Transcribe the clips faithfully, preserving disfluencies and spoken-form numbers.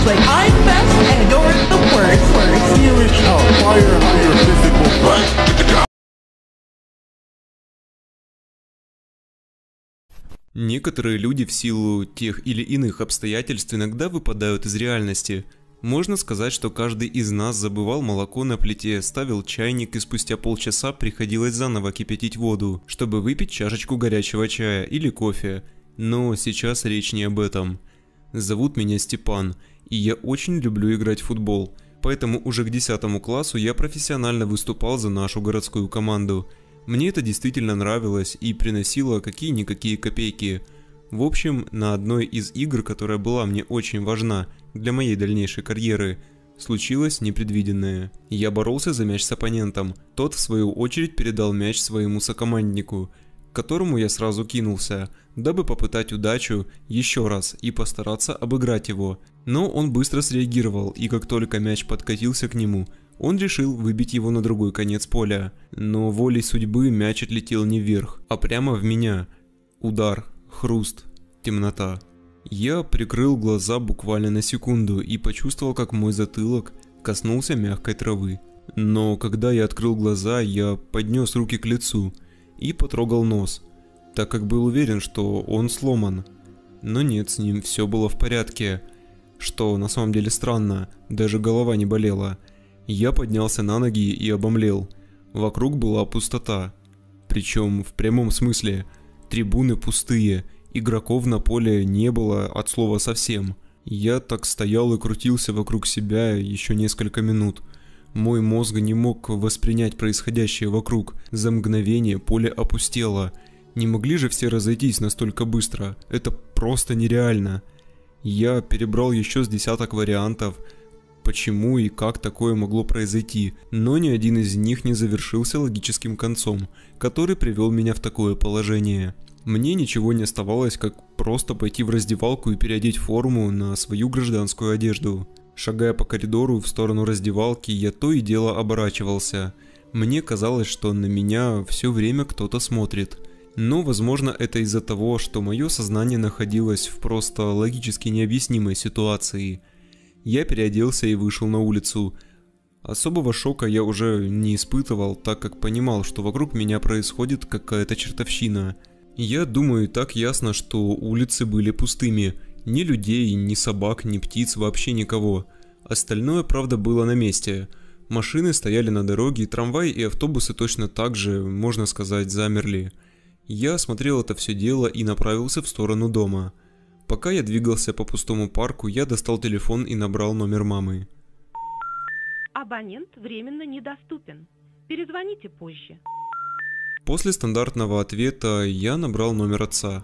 like I'm best and you're the worst. You reach out, fire higher physical threat. Некоторые люди в силу тех или иных обстоятельств иногда выпадают из реальности. Можно сказать, что каждый из нас забывал молоко на плите, ставил чайник и спустя полчаса приходилось заново кипятить воду, чтобы выпить чашечку горячего чая или кофе. Но сейчас речь не об этом. Зовут меня Степан, и я очень люблю играть в футбол, поэтому уже к десятому классу я профессионально выступал за нашу городскую команду. Мне это действительно нравилось и приносило какие-никакие копейки. В общем, на одной из игр, которая была мне очень важна для моей дальнейшей карьеры, случилось непредвиденное. Я боролся за мяч с оппонентом, тот в свою очередь передал мяч своему сокоманднику, к которому я сразу кинулся, дабы попытать удачу еще раз и постараться обыграть его. Но он быстро среагировал, и как только мяч подкатился к нему, он решил выбить его на другой конец поля. Но волей судьбы мяч отлетел не вверх, а прямо в меня. Удар, хруст, темнота. Я прикрыл глаза буквально на секунду и почувствовал, как мой затылок коснулся мягкой травы. Но когда я открыл глаза, я поднес руки к лицу и потрогал нос, так как был уверен, что он сломан. Но нет, с ним все было в порядке, что на самом деле странно, даже голова не болела. Я поднялся на ноги и обомлел. Вокруг была пустота. Причем в прямом смысле. Трибуны пустые, игроков на поле не было от слова совсем. Я так стоял и крутился вокруг себя еще несколько минут. Мой мозг не мог воспринять происходящее вокруг. За мгновение поле опустело. Не могли же все разойтись настолько быстро. Это просто нереально. Я перебрал еще с десяток вариантов, почему и как такое могло произойти, но ни один из них не завершился логическим концом, который привел меня в такое положение. Мне ничего не оставалось, как просто пойти в раздевалку и переодеть форму на свою гражданскую одежду. Шагая по коридору в сторону раздевалки, я то и дело оборачивался. Мне казалось, что на меня все время кто-то смотрит. Но, возможно, это из-за того, что мое сознание находилось в просто логически необъяснимой ситуации. Я переоделся и вышел на улицу. Особого шока я уже не испытывал, так как понимал, что вокруг меня происходит какая-то чертовщина. Я думаю, так ясно, что улицы были пустыми. Ни людей, ни собак, ни птиц, вообще никого. Остальное, правда, было на месте. Машины стояли на дороге, трамваи и автобусы точно так же, можно сказать, замерли. Я осмотрел это все дело и направился в сторону дома. Пока я двигался по пустому парку, я достал телефон и набрал номер мамы. Абонент временно недоступен. Перезвоните позже. После стандартного ответа я набрал номер отца.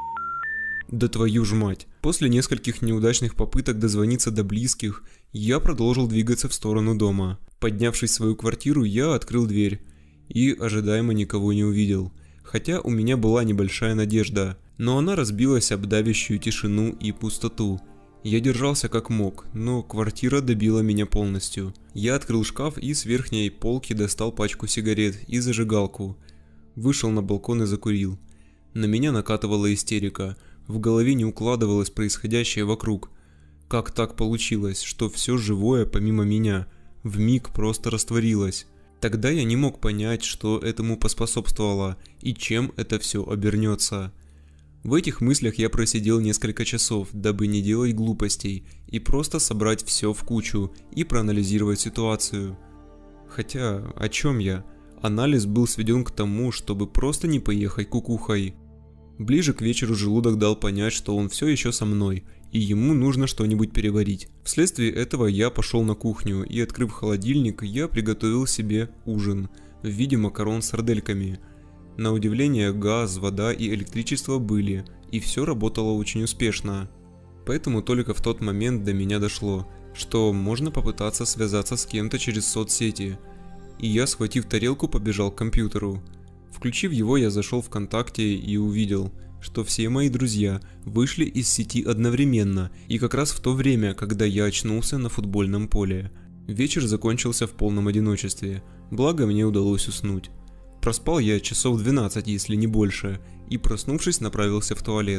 Да твою ж мать. После нескольких неудачных попыток дозвониться до близких, я продолжил двигаться в сторону дома. Поднявшись в свою квартиру, я открыл дверь и ожидаемо никого не увидел. Хотя у меня была небольшая надежда, но она разбилась об давящую тишину и пустоту. Я держался как мог, но квартира добила меня полностью. Я открыл шкаф и с верхней полки достал пачку сигарет и зажигалку. Вышел на балкон и закурил. На меня накатывала истерика, в голове не укладывалось происходящее вокруг. Как так получилось, что все живое помимо меня вмиг просто растворилось? Тогда я не мог понять, что этому поспособствовало и чем это все обернется. В этих мыслях я просидел несколько часов, дабы не делать глупостей и просто собрать все в кучу и проанализировать ситуацию. Хотя, о чем я? Анализ был сведен к тому, чтобы просто не поехать кукухой. Ближе к вечеру желудок дал понять, что он все еще со мной, и ему нужно что-нибудь переварить. Вследствие этого я пошел на кухню и, открыв холодильник, я приготовил себе ужин в виде макарон с сардельками. На удивление, газ, вода и электричество были, и все работало очень успешно. Поэтому только в тот момент до меня дошло, что можно попытаться связаться с кем-то через соцсети. И я, схватив тарелку, побежал к компьютеру. Включив его, я зашел в ВКонтакте и увидел, что все мои друзья вышли из сети одновременно, и как раз в то время, когда я очнулся на футбольном поле. Вечер закончился в полном одиночестве, благо мне удалось уснуть. Проспал я часов двенадцать, если не больше, и проснувшись, направился в туалет.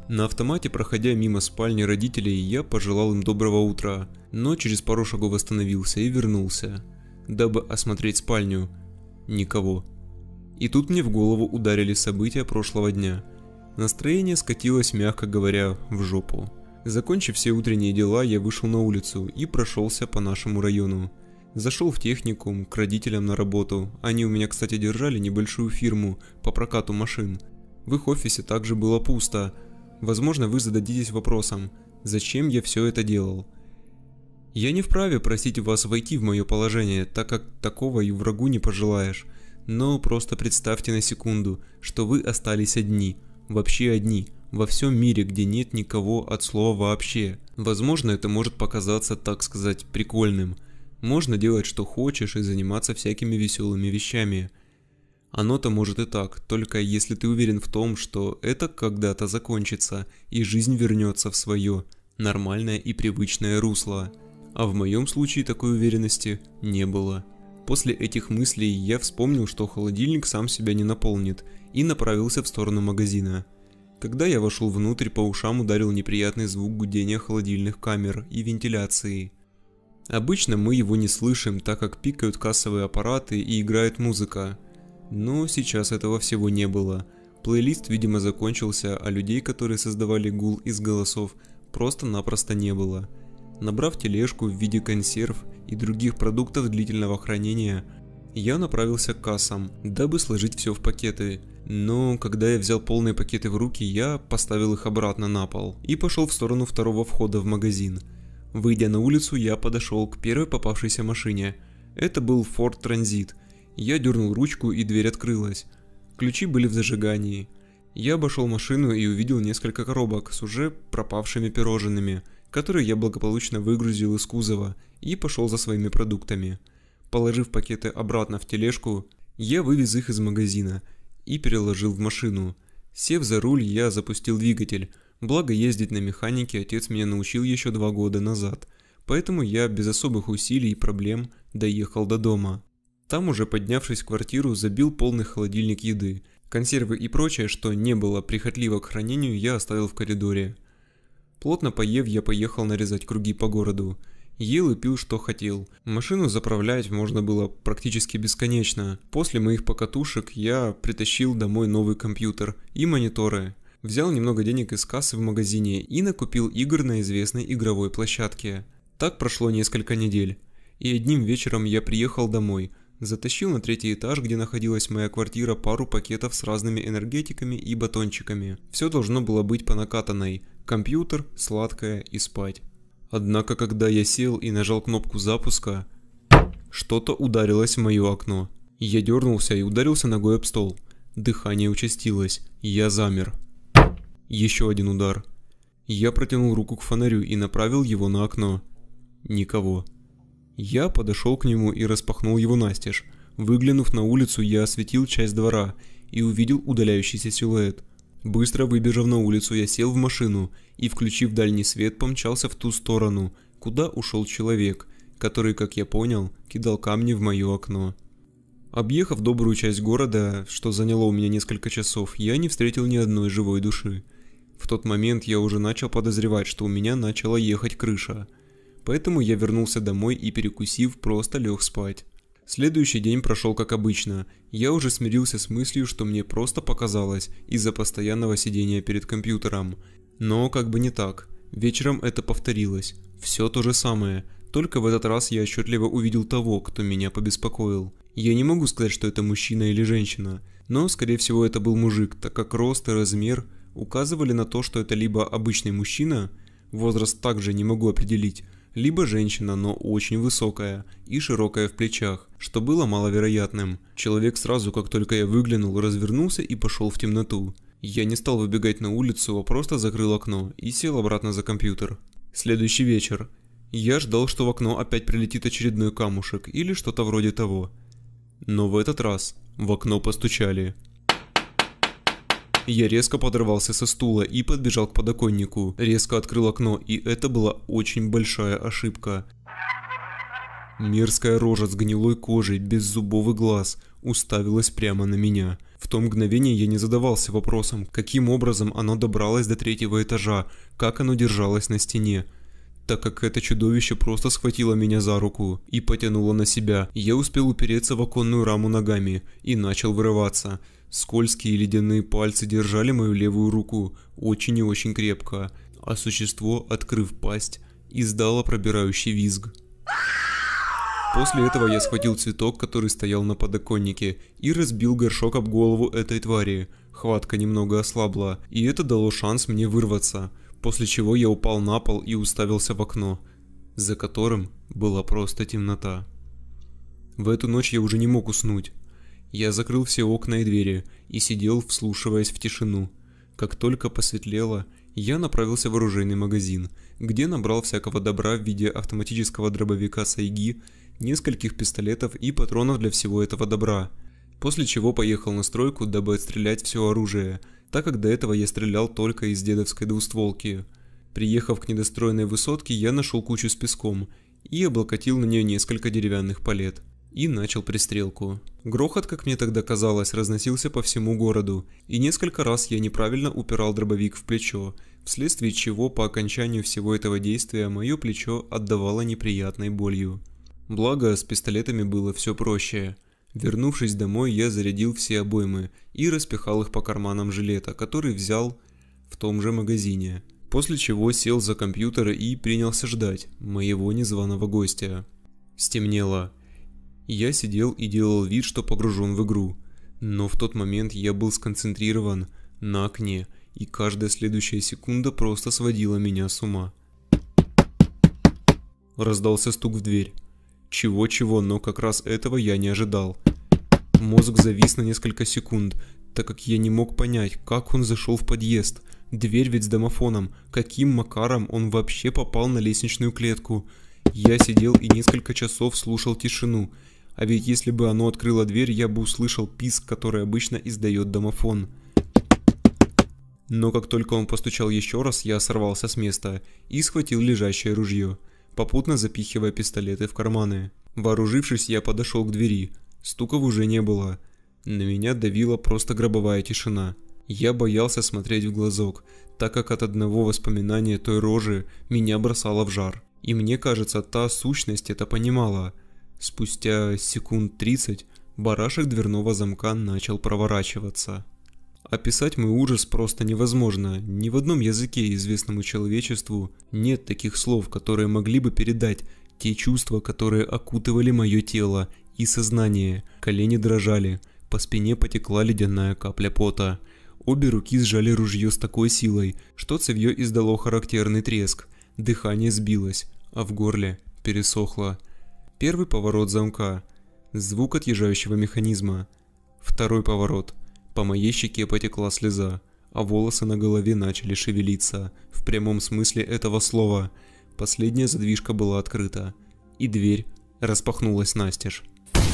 На автомате, проходя мимо спальни родителей, я пожелал им доброго утра, но через пару шагов остановился и вернулся, дабы осмотреть спальню. Никого. И тут мне в голову ударили события прошлого дня. Настроение скатилось, мягко говоря, в жопу. Закончив все утренние дела, я вышел на улицу и прошелся по нашему району. Зашел в техникум к родителям на работу. Они у меня, кстати, держали небольшую фирму по прокату машин. В их офисе также было пусто. Возможно, вы зададитесь вопросом, зачем я все это делал. Я не вправе просить вас войти в мое положение, так как такого и врагу не пожелаешь. Но просто представьте на секунду, что вы остались одни, вообще одни, во всем мире, где нет никого от слова вообще. Возможно, это может показаться, так сказать, прикольным. Можно делать, что хочешь, и заниматься всякими веселыми вещами. Оно-то может и так, только если ты уверен в том, что это когда-то закончится, и жизнь вернется в свое нормальное и привычное русло. А в моем случае такой уверенности не было. После этих мыслей я вспомнил, что холодильник сам себя не наполнит, и направился в сторону магазина. Когда я вошел внутрь, по ушам ударил неприятный звук гудения холодильных камер и вентиляции. Обычно мы его не слышим, так как пикают кассовые аппараты и играет музыка. Но сейчас этого всего не было. Плейлист, видимо, закончился, а людей, которые создавали гул из голосов, просто-напросто не было. Набрав тележку в виде консерв и других продуктов длительного хранения, я направился к кассам, дабы сложить все в пакеты. Но когда я взял полные пакеты в руки, я поставил их обратно на пол и пошел в сторону второго входа в магазин. Выйдя на улицу, я подошел к первой попавшейся машине. Это был Ford Transit. Я дернул ручку, и дверь открылась. Ключи были в зажигании. Я обошел машину и увидел несколько коробок с уже пропавшими пирожными, которые я благополучно выгрузил из кузова и пошел за своими продуктами. Положив пакеты обратно в тележку, я вывез их из магазина и переложил в машину. Сев за руль, я запустил двигатель. Благо, ездить на механике отец меня научил еще два года назад, поэтому я без особых усилий и проблем доехал до дома. Там, уже поднявшись в квартиру, забил полный холодильник еды. Консервы и прочее, что не было прихотливо к хранению, я оставил в коридоре. Плотно поев, я поехал нарезать круги по городу. Ел и пил, что хотел. Машину заправлять можно было практически бесконечно. После моих покатушек я притащил домой новый компьютер и мониторы. Взял немного денег из кассы в магазине и накупил игр на известной игровой площадке. Так прошло несколько недель. И одним вечером я приехал домой. Затащил на третий этаж, где находилась моя квартира, пару пакетов с разными энергетиками и батончиками. Все должно было быть по накатанной. Компьютер, сладкое и спать. Однако, когда я сел и нажал кнопку запуска, что-то ударилось в мое окно. Я дернулся и ударился ногой об стол. Дыхание участилось. Я замер. Еще один удар. Я протянул руку к фонарю и направил его на окно. Никого. Я подошел к нему и распахнул его настежь. Выглянув на улицу, я осветил часть двора и увидел удаляющийся силуэт. Быстро выбежав на улицу, я сел в машину и, включив дальний свет, помчался в ту сторону, куда ушел человек, который, как я понял, кидал камни в мое окно. Объехав добрую часть города, что заняло у меня несколько часов, я не встретил ни одной живой души. В тот момент я уже начал подозревать, что у меня начала ехать крыша. Поэтому я вернулся домой и, перекусив, просто лег спать. Следующий день прошел как обычно. Я уже смирился с мыслью, что мне просто показалось из-за постоянного сидения перед компьютером. Но как бы не так. Вечером это повторилось. Все то же самое. Только в этот раз я отчетливо увидел того, кто меня побеспокоил. Я не могу сказать, что это мужчина или женщина. Но, скорее всего, это был мужик, так как рост и размер указывали на то, что это либо обычный мужчина, возраст также не могу определить, либо женщина, но очень высокая и широкая в плечах, что было маловероятным. Человек сразу, как только я выглянул, развернулся и пошел в темноту. Я не стал выбегать на улицу, а просто закрыл окно и сел обратно за компьютер. Следующий вечер. Я ждал, что в окно опять прилетит очередной камушек или что-то вроде того. Но в этот раз в окно постучали. Я резко подорвался со стула и подбежал к подоконнику, резко открыл окно, и это была очень большая ошибка. Мерзкая рожа с гнилой кожей, беззубовый глаз, уставилось прямо на меня. В то мгновение я не задавался вопросом, каким образом оно добралось до третьего этажа, как оно держалось на стене. Так как это чудовище просто схватило меня за руку и потянуло на себя, я успел упереться в оконную раму ногами и начал вырываться. Скользкие ледяные пальцы держали мою левую руку очень и очень крепко, а существо, открыв пасть, издало пробирающий визг. После этого я схватил цветок, который стоял на подоконнике, и разбил горшок об голову этой твари. Хватка немного ослабла, и это дало шанс мне вырваться, после чего я упал на пол и уставился в окно, за которым была просто темнота. В эту ночь я уже не мог уснуть. Я закрыл все окна и двери и сидел, вслушиваясь в тишину. Как только посветлело, я направился в оружейный магазин, где набрал всякого добра в виде автоматического дробовика Сайги, нескольких пистолетов и патронов для всего этого добра, после чего поехал на стройку, дабы отстрелять все оружие, так как до этого я стрелял только из дедовской двустволки. Приехав к недостроенной высотке, я нашел кучу с песком и облокотил на нее несколько деревянных палет. И начал пристрелку. Грохот, как мне тогда казалось, разносился по всему городу, и несколько раз я неправильно упирал дробовик в плечо, вследствие чего по окончанию всего этого действия мое плечо отдавало неприятной болью. Благо, с пистолетами было все проще. Вернувшись домой, я зарядил все обоймы и распихал их по карманам жилета, который взял в том же магазине, после чего сел за компьютер и принялся ждать моего незваного гостя. Стемнело. Я сидел и делал вид, что погружен в игру, но в тот момент я был сконцентрирован на окне, и каждая следующая секунда просто сводила меня с ума. Раздался стук в дверь. Чего-чего, но как раз этого я не ожидал. Мозг завис на несколько секунд, так как я не мог понять, как он зашел в подъезд. Дверь ведь с домофоном, каким макаром он вообще попал на лестничную клетку. Я сидел и несколько часов слушал тишину, а ведь если бы оно открыло дверь, я бы услышал писк, который обычно издает домофон. Но как только он постучал еще раз, я сорвался с места и схватил лежащее ружье, попутно запихивая пистолеты в карманы. Вооружившись, я подошел к двери. Стуков уже не было. На меня давила просто гробовая тишина. Я боялся смотреть в глазок, так как от одного воспоминания той рожи меня бросало в жар. И мне кажется, та сущность это понимала. Спустя секунд тридцать барашек дверного замка начал проворачиваться. Описать мой ужас просто невозможно. Ни в одном языке, известному человечеству, нет таких слов, которые могли бы передать те чувства, которые окутывали мое тело и сознание. Колени дрожали, по спине потекла ледяная капля пота. Обе руки сжали ружье с такой силой, что цевье издало характерный треск. Дыхание сбилось, а в горле пересохло. Первый поворот замка. Звук отъезжающего механизма. Второй поворот. По моей щеке потекла слеза, а волосы на голове начали шевелиться. В прямом смысле этого слова. Последняя задвижка была открыта, и дверь распахнулась настежь.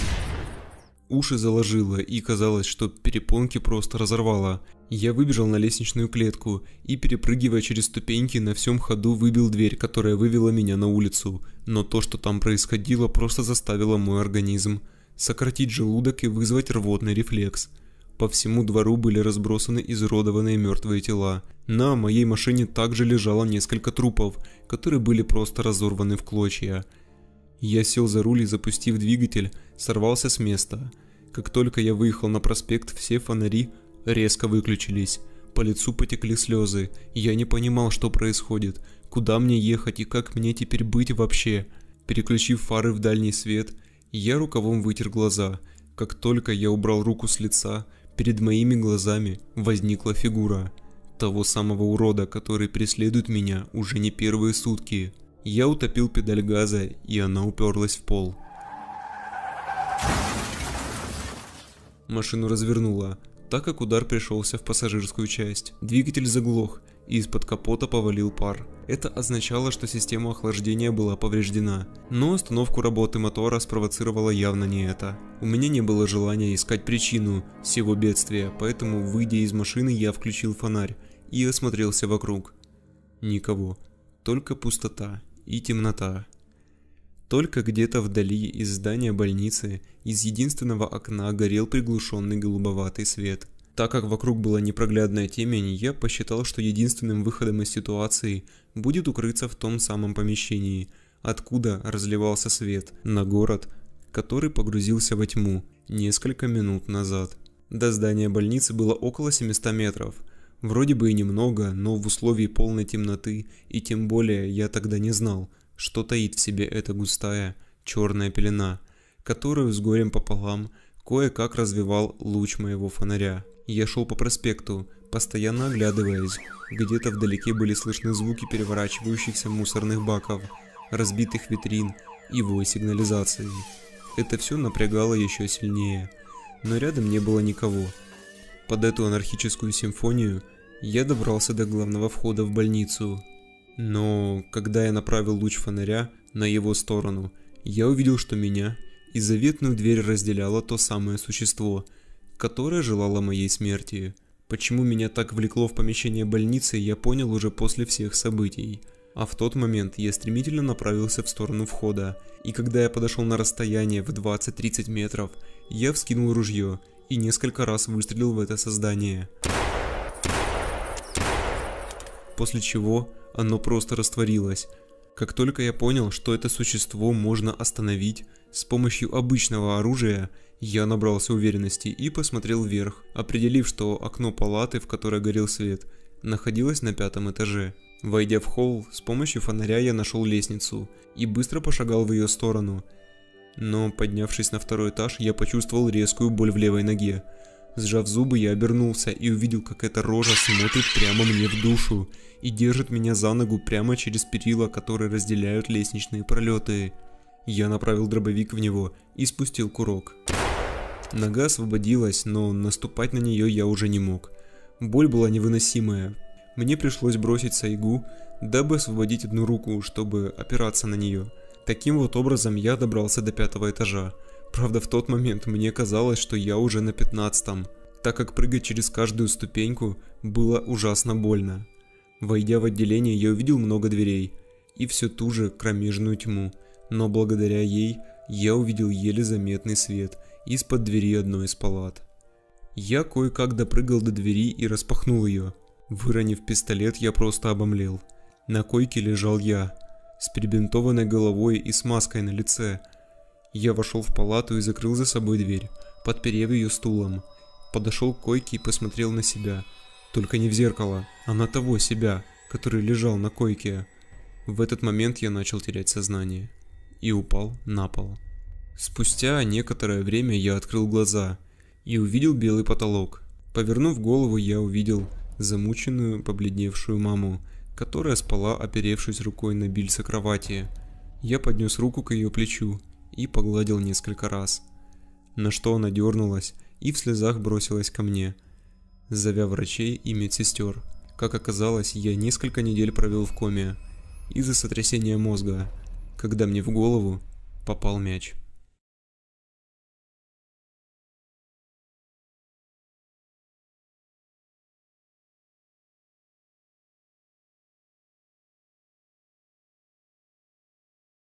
Уши заложило, и казалось, что перепонки просто разорвало. Я выбежал на лестничную клетку и, перепрыгивая через ступеньки, на всем ходу выбил дверь, которая вывела меня на улицу. Но то, что там происходило, просто заставило мой организм сократить желудок и вызвать рвотный рефлекс. По всему двору были разбросаны изуродованные мертвые тела. На моей машине также лежало несколько трупов, которые были просто разорваны в клочья. Я сел за руль и, запустив двигатель, сорвался с места. Как только я выехал на проспект, все фонари резко выключились. По лицу потекли слезы. Я не понимал, что происходит, куда мне ехать и как мне теперь быть вообще. Переключив фары в дальний свет, я рукавом вытер глаза. Как только я убрал руку с лица, перед моими глазами возникла фигура того самого урода, который преследует меня уже не первые сутки. Я утопил педаль газа, и она уперлась в пол. Машину развернуло, так как удар пришелся в пассажирскую часть. Двигатель заглох, и из-под капота повалил пар. Это означало, что система охлаждения была повреждена. Но остановку работы мотора спровоцировало явно не это. У меня не было желания искать причину всего бедствия, поэтому, выйдя из машины, я включил фонарь и осмотрелся вокруг. Никого, только пустота и темнота. Только где-то вдали из здания больницы из единственного окна горел приглушенный голубоватый свет. Так как вокруг была непроглядная темень, я посчитал, что единственным выходом из ситуации будет укрыться в том самом помещении, откуда разливался свет на город, который погрузился во тьму несколько минут назад. До здания больницы было около семисот метров. Вроде бы и немного, но в условии полной темноты, и тем более я тогда не знал, что таит в себе эта густая черная пелена, которую с горем пополам кое-как развивал луч моего фонаря. Я шел по проспекту, постоянно оглядываясь. Где-то вдалеке были слышны звуки переворачивающихся мусорных баков, разбитых витрин и вой сигнализации. Это все напрягало еще сильнее, но рядом не было никого. Под эту анархическую симфонию я добрался до главного входа в больницу. Но когда я направил луч фонаря на его сторону, я увидел, что меня и заветную дверь разделяло то самое существо, которое желало моей смерти. Почему меня так влекло в помещение больницы, я понял уже после всех событий. А в тот момент я стремительно направился в сторону входа, и когда я подошел на расстояние в двадцать-тридцать метров, я вскинул ружье и несколько раз выстрелил в это создание. После чего оно просто растворилось. Как только я понял, что это существо можно остановить с помощью обычного оружия, я набрался уверенности и посмотрел вверх, определив, что окно палаты, в которой горел свет, находилось на пятом этаже. Войдя в холл, с помощью фонаря я нашел лестницу и быстро пошагал в ее сторону. Но, поднявшись на второй этаж, я почувствовал резкую боль в левой ноге. Сжав зубы, я обернулся и увидел, как эта рожа смотрит прямо мне в душу и держит меня за ногу прямо через перила, которые разделяют лестничные пролеты. Я направил дробовик в него и спустил курок. Нога освободилась, но наступать на нее я уже не мог. Боль была невыносимая. Мне пришлось бросить сайгу, дабы освободить одну руку, чтобы опираться на нее. Таким вот образом я добрался до пятого этажа. Правда, в тот момент мне казалось, что я уже на пятнадцатом, так как прыгать через каждую ступеньку было ужасно больно. Войдя в отделение, я увидел много дверей и всю ту же кромешную тьму, но благодаря ей я увидел еле заметный свет из-под двери одной из палат. Я кое-как допрыгал до двери и распахнул ее. Выронив пистолет, я просто обомлел. На койке лежал я, с перебинтованной головой и с маской на лице. Я вошел в палату и закрыл за собой дверь, подперев ее стулом. Подошел к койке и посмотрел на себя. Только не в зеркало, а на того себя, который лежал на койке. В этот момент я начал терять сознание и упал на пол. Спустя некоторое время я открыл глаза и увидел белый потолок. Повернув голову, я увидел замученную, побледневшую маму, которая спала, оперевшись рукой на бильце кровати. Я поднес руку к ее плечу и погладил несколько раз, на что она дернулась и в слезах бросилась ко мне, зовя врачей и медсестер. Как оказалось, я несколько недель провел в коме из-за сотрясения мозга, когда мне в голову попал мяч.